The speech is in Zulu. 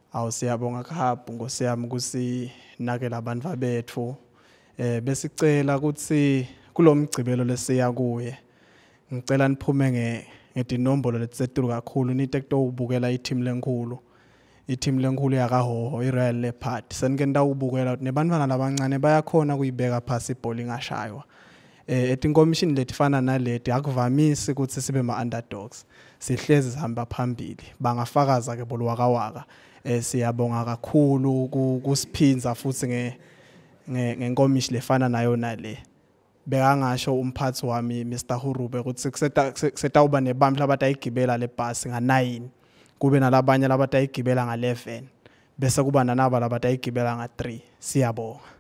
Awusiyabonga kakhulu ngosiyami kusinakela abantu bethu. Besicela ukuthi kulomgcibelo lesiya kuye. Ngicela niphume ngedinombolo letisetulu kakhulu nite kutobukela i-team lenkulu. I-team lenkulu yakahoho i-Royal Leopards. Senike ndawubukela nebantwana labancane bayakhona kuyibeka phasi ibhola ingashaywa. Etinkomishini letifana naleti akuvamisi ukuthi sibe ma-underdogs. Sihlezi sihamba phambili. Bangafakaza ke bolwakawaka. Siyabonga kakhulu kusiphinza futhi ngenkomishi lefana nayo nale. Bekangasho umphathi wami Mr Hurube ukuthi setawuba nebandla abatayigibela le bus nga9 kube nalabanye labatayigibela nga11 bese kuba nanaba labatayigibela nga3. Siyabonga.